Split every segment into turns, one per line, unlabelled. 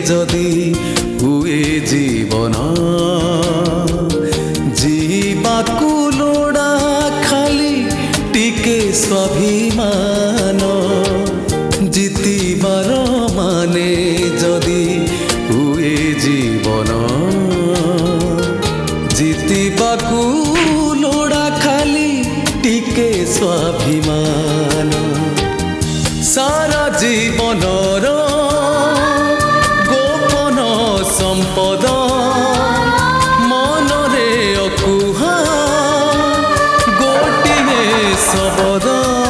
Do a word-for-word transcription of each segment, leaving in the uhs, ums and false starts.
जदि हुए जीवन जीवाकू लोड़ा खाली टिके स्वाभिमान जीतिबार माने जदि हुए जीवन जीतिबाकू लोड़ा खाली टिके स्वाभिमान सारा जीवन गोपन संपद मनरे अकुहा गोटिए शब्द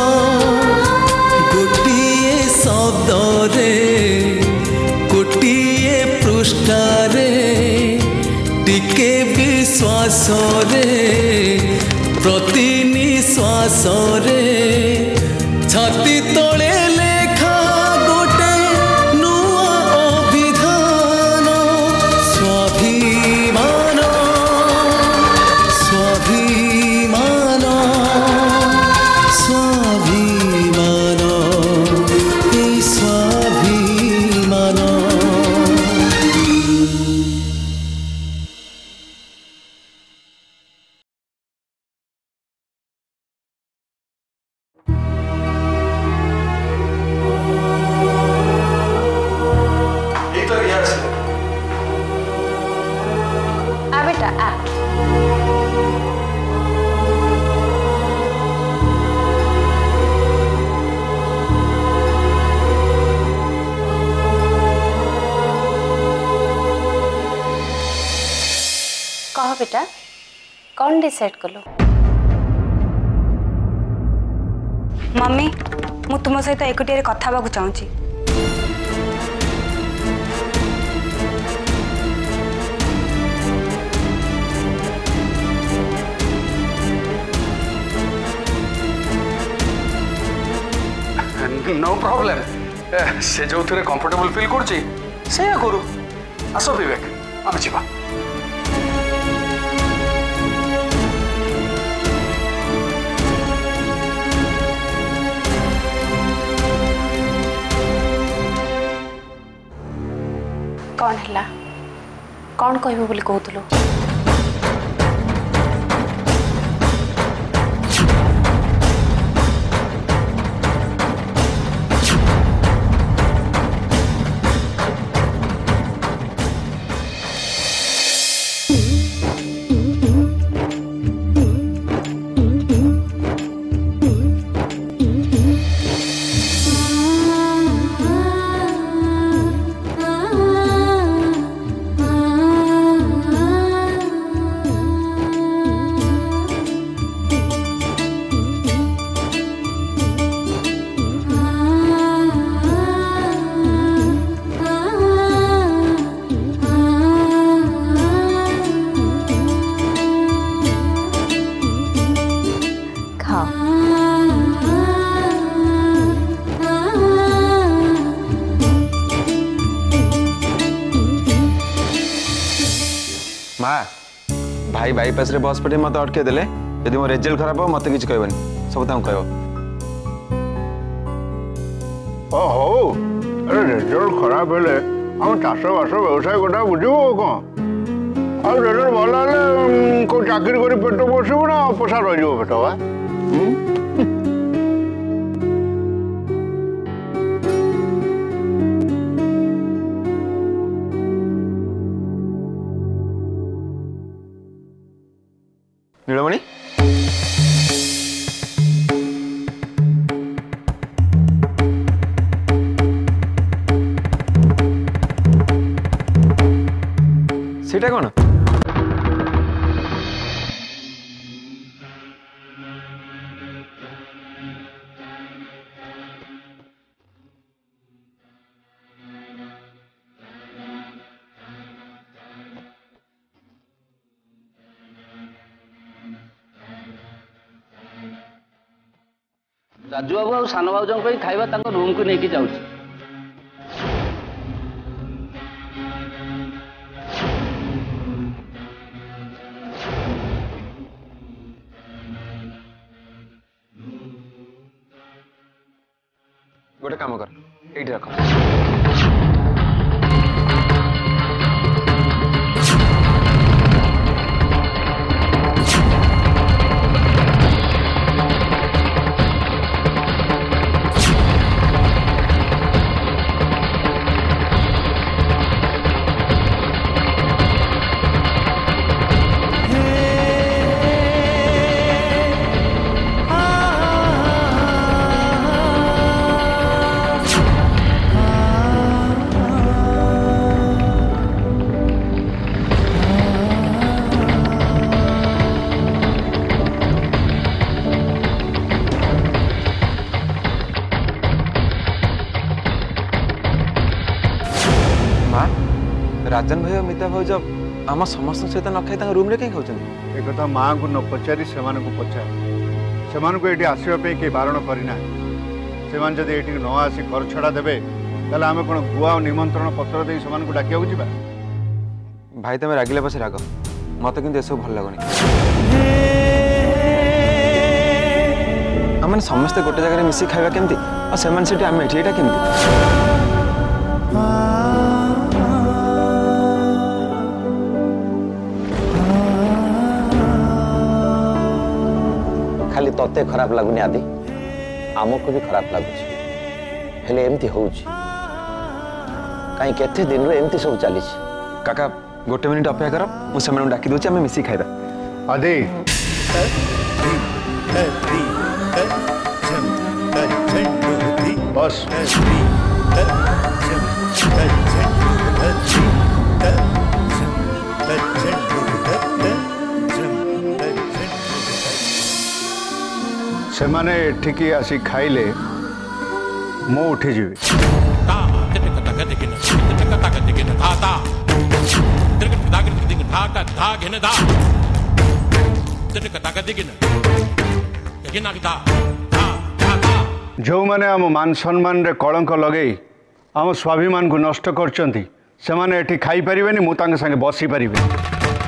गोटिए शब्द रे गोटिए पृष्ठारे टिके विश्वास रे प्रति निश्वास रे छाती तले लेखा गोटे नुआ अभिधान स्वाभिमान स्वाभिमान स्वाभिमान ए स्वाभिमान।
कह बेटा कौन डिसाइड कलो?
मम्मी मु तुम सहित एकुटिया कथा होगा चाहूँगी।
नो प्रॉब्लम से जो थे कंफर्टेबल फील करछि से करू। आसो विवेक आम जीवा।
कौन है कौन कहबो बोली कहतलो?
माँ भाई बाईपास रे बस पटे मत अटके देले यदि मो रिजल्ट खराब हो मत किछ कहबनी सब ताऊ कहबो।
ओ हो अरे रिजल्ट खराब हेले हम चाष बास व्यवसाय गोटा बुझू कौन आ रिजल्ट भल हेले को चाकरी कर पेट बसबू ना अपसा रही पेट वा
नीलमणि सेटा कौन?
राजू बाबू आ सान बाबू खाଇବା ତାଙ୍କ रूम को लेकिन जाऊँ।
गोटे काम कर ये रख। राजन भाई और मिता भाई जब आम समस्त सहित न खाई रूम कहीं खाऊँ
एक कथा माँ को न पचारि से पचार से ये आसवाई किए बारण करना से न आसी घर छड़ा देवे ताले आम कौन गुआ और निमंत्रण पत्र दे से डाकिया जा
भाई तुम रागिले पछे राग मत कि सब भल लगुनि आम समस्ते गोटे जगह मिसी खाଇବା केमती और सेमान सेठी आम एठी एटा केमती
खाली तोते खराब लगुनि आदि आमको भी खराब लगुच हेले एमती होउची कहीं केते दिन रो एमती सब चली
काका गोटे मिनिट अपेक्षा कर मुझे डाकी दूसरी आम मिसी खाଇବା
आदि बस से माने एठिकी आसी खाइले मु उठी जीवी जो माने आम मान सम्मान रे कलंक लगे आम स्वाभिमान को नष्ट करचंती से माने एठी खाई परिबेनी मु तांगे संगे बसी परिबे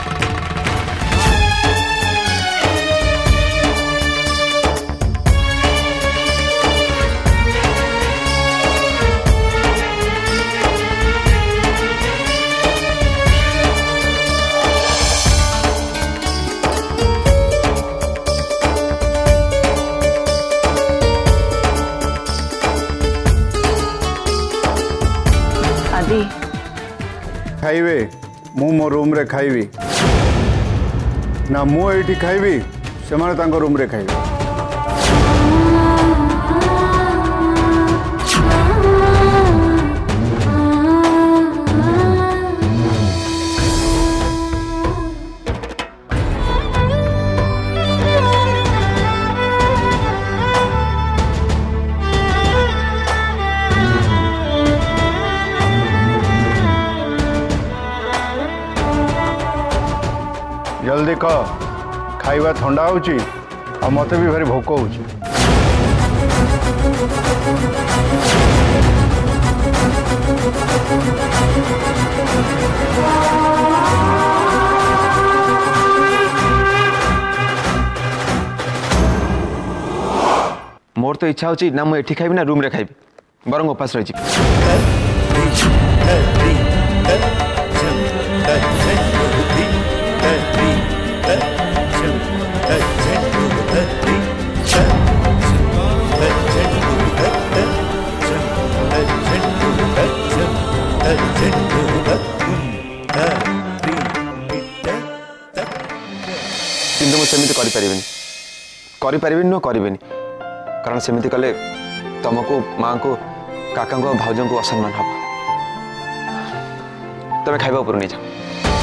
खाइबे मु मो रूम रे खाइबी ना मु एठी खाइबी से माने तांको रूम रे खाइबी जल्दी कह खाइबा ठंडा होची और मते भी भारी भोक होची
मोर तो इच्छा होची ना मुझे खाइबी ना रूम रे खाइबी बरंग उपास रही किंतु मुझे सेमिति करि परिबेनी करि परिबेनी न करिबेनी कारण सेमिति कले तुमको माँ को काका को भाउजों को असम्मान हम तबे खाइबा ऊपर नहीं जाओ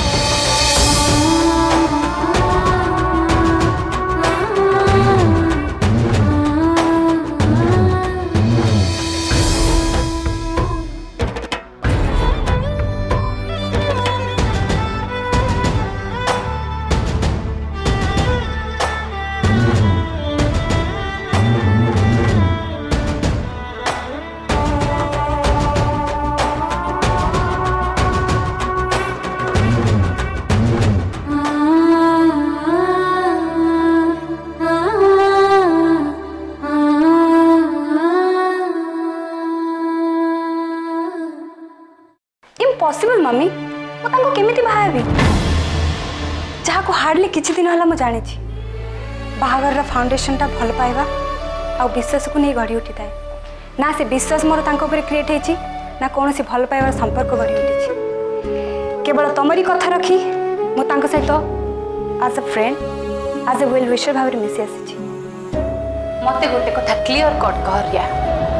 इम्पॉसिबल मम्मी मु तांको केमिति बाहाबी जहा को हार्डली किछि दिन हला मु जानि छी बाहागर रा फाउंडेशन ता भल पाइबा आ विश्वास को नहीं गढ़ी उठी थाए ना से विश्वास मोर तांको ऊपर क्रिएट हेछि ना कोनोसी भल पाइबार संपर्क गढ़ी उठी छी केवल तमरी कथा रखी मु तांको सहित as a friend as a well wisher भाबरे मिसी आसी छी
मते गोटे कथा क्लियर कट कहरिया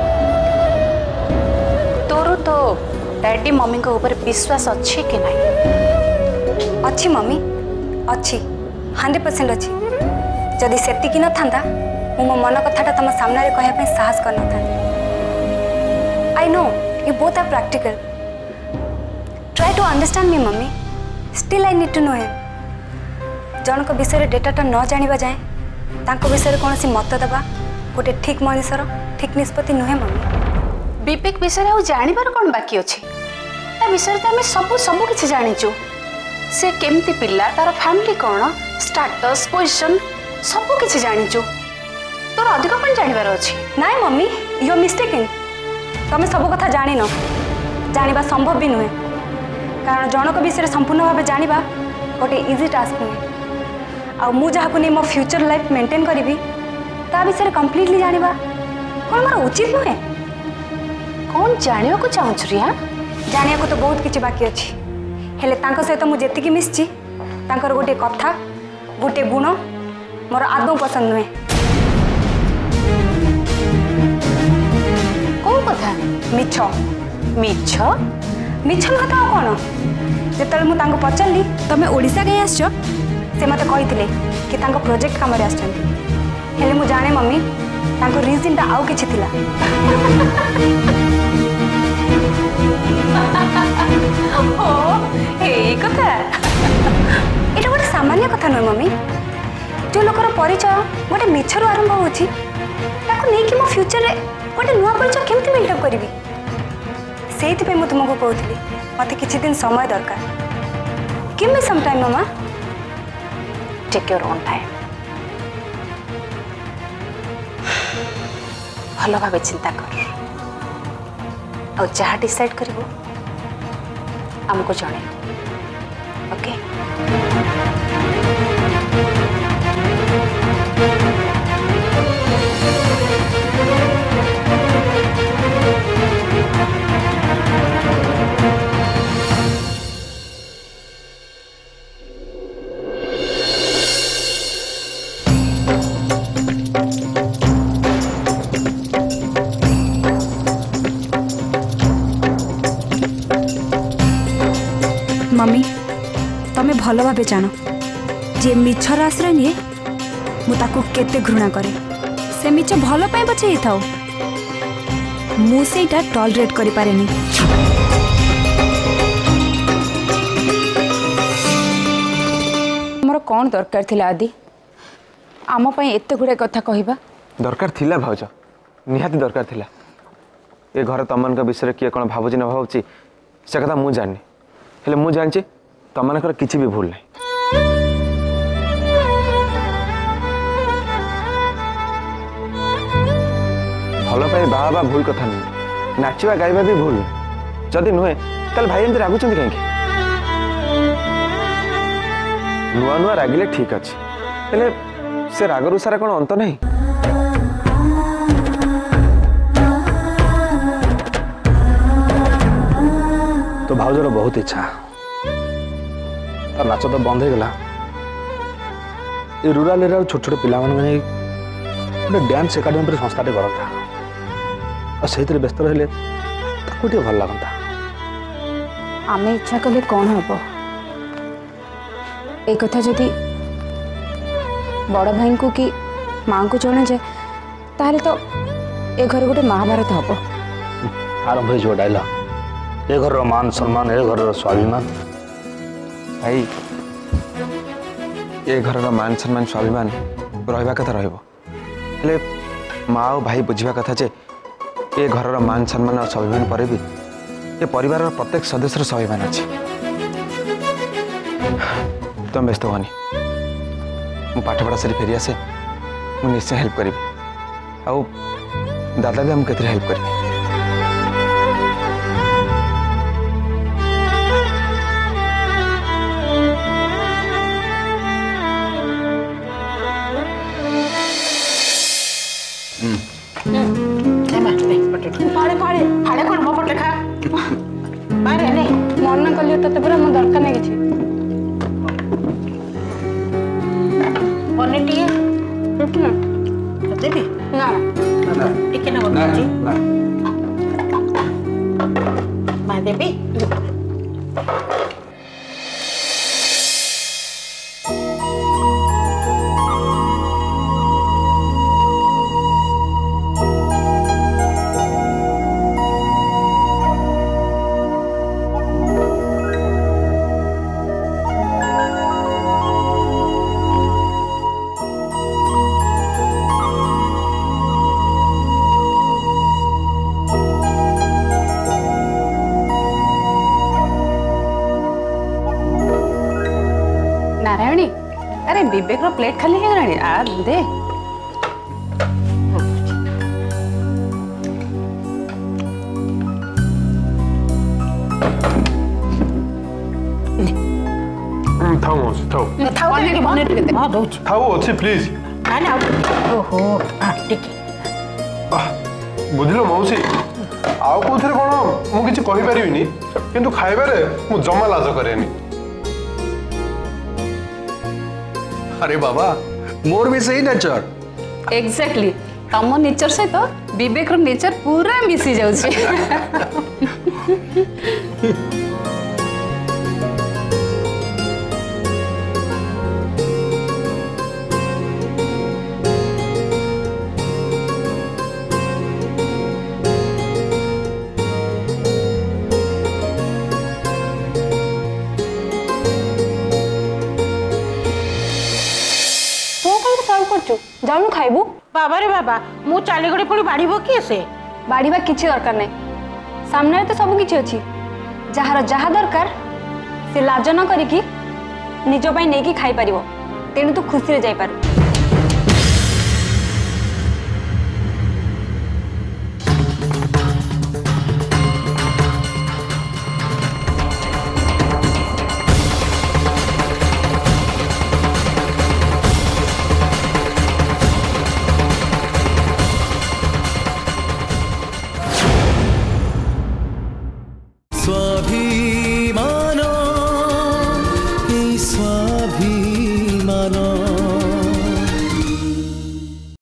तोरो तो डैडी मम्मी को ऊपर विश्वास अच्छी कि नहीं
अच्छी मम्मी अच्छी हंड्रेड परसेंट अच्छी जदि सेतिकी न थांदा मु मो मन कथाटा तुम सामने रे कहया पे साहस कर न I know you both are practical try to understand me mummy still I need to know him जनक विषय डेटाटा न जाना जाए तांको विषय कौन सी मत देवा गोटे ठीक मनीषर ठीक निष्पत्ति नुहे मम्मी
विवेक विषय आउ जानिबार कौन बाकी अच्छी ता विषय तो आम सब सब किसी जानिचु से केमती पिला तार फैमिली कौन स्टेटस पोजीशन सब किसी जानिचु तोर अधिक कौन जानिबार अच्छी
नाई मम्मी यू आर मिस्टेकिंग तुम सब कथा जान न जाना संभव भी नुहे कारण जनक विषय संपूर्ण भाव जाना गोटे इजी टास्क नुहे आ मु जहाँ नहीं मो फ्यूचर लाइफ मेंटेन करी ता विषय कंप्लीटली जाना कौन मोर उचित नुहे
कौन जानिबा को चाहूँ रिया
जानिया को तो बहुत किछि बाकी अच्छी हेले तांको सहित मु जेतिकी मिसची तांकर गोटे कथा गोटे गुण मोर आदौ पसंद नुहे
कौन कथा
मिछ
मिछ
मिछ नुहे तो कौन जेतले मु तांको पचारली तमे ओडिसा गई आसछ से मते कहिथिले कि तांको प्रोजेक्ट काम रे आछथि हेले मु जाने मम्मी तांको रीजन ता आउ किछि थिला
ओ ए कथा
एटा गोटे सामान्य कथा नुहे मम्मी जो लोकर परिचय गोटे मिछर आरंभ होछि ताको नै कि मो फ्यूचर रे गोटे नुआ परिचय केमति बिल्डअप करबी सेति पे मु तुमको कहउथली मते किछि दिन समय दरकार गिव मी सम टाइम मामा
टेक योर ओन टाइम भल भाव चिंता कर और जहाँ डिसाइड करिवो हमको जणे ओके
मम्मी तमे भल भावे जान जे मिछर आश्रय निए मु ताको केते घृणा करे से मिछ भल पाए बचे थाओ मु सेटा टॉलरेट करि पारेनी
मोर कौन दरकार थिला आदि आम पई एते गुडे कथा कहिबा
दरकार थिला भाउज निहाती दरकार थिला ए घर तमनका विषय किए कौन भावुची न भावुची से कथा मु जानी हेले मु जानची तमनकर किछि भी भूल नहीं भल पाई बाहा बा भूल कथा नहीं नाचवा गाइबा भी भूल जदि नुहे ताल भाई एमती रागुचंती कहीं नुआ नुआ रागिले ठीक अच्छे हेले से रागरु सारा कौन अंत नहीं
तो भाउजर बहुत इच्छा तार नाच तो बंद हो गला ये रूराल एरिया छोट छोट पिला माने गोटे डांस एकाडेमी पर संस्थाटे करता और से व्यस्त रहिले ताको टे भल लागंता
आमे इच्छा कले कौन हम एक कथा जदि बड़ भाई को कि माँ को जना जाए ताहले तो ए घर गोटे महाभारत हम
आरंभ हो डायलॉग ए घर मान सम्मान ए घर स्वाभिमान
भाई ए घर मान सम्मान स्वाभिमान रहा कथा रे माँ और भाई बुझा कथा जे ए घर मान सम्मान और स्वाभिमान पर भी ए परिवार प्रत्येक सदस्य स्वाभिमान अच्छे तुम व्यस्त होनी मु पाठ पढ़ा सारी फेरी आसे मु निश्चय हेल्प करी आउ दादा भी हम केते हेल्प करी
मन कल ते पूरा मो दरकार नहीं कि
देवी
ना
टिके ना ना मां देवी
विवेक रो प्लेट खाली है गलानी आ दे
थाऊ मौसी थाऊ
थाऊ के बने टिके हां दउछ
थाऊ अछि प्लीज
ना ना ओहो हां टिके
बुझलो मौसी आउ कोथरे कोन मु किछ कहि परिबिनी किंतु खाइबारे मु जमा लाज करेनी।
अरे बाबा मोर भी सही नेचर
एग्जैक्टली तम नेचर सहित विवेक रो नेचर पूरा मिसी जाउछि।
जाऊनु खाइबू
बाबा रे बाबा मु चाली गड़ी पुणी बाड़ीबो कि से
बाड़ीबा किछि दरकार नै सामने तो सब किछि अछि जहार जहा दरकार से लाज न करिकी निज पई नेकी खाई परिबो तेनु तू खुशी रे जाई पारू।